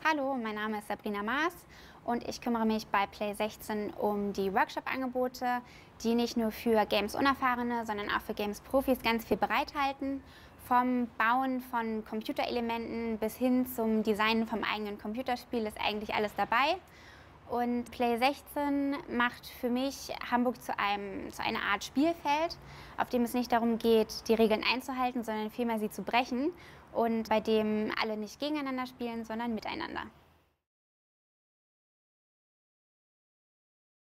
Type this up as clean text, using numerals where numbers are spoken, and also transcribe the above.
Hallo, mein Name ist Sabrina Maas und ich kümmere mich bei Play16 um die Workshop-Angebote, die nicht nur für Games-Unerfahrene, sondern auch für Games-Profis ganz viel bereithalten. Vom Bauen von Computerelementen bis hin zum Designen vom eigenen Computerspiel ist eigentlich alles dabei. Und Play16 macht für mich Hamburg zu einer Art Spielfeld, auf dem es nicht darum geht, die Regeln einzuhalten, sondern vielmehr sie zu brechen und bei dem alle nicht gegeneinander spielen, sondern miteinander.